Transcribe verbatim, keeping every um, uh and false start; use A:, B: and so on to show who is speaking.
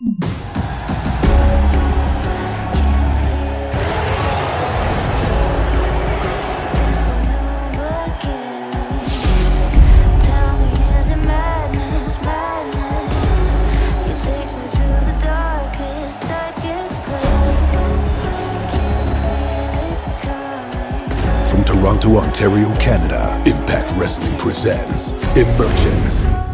A: From Toronto, Ontario, Canada, Impact Wrestling presents Emergence.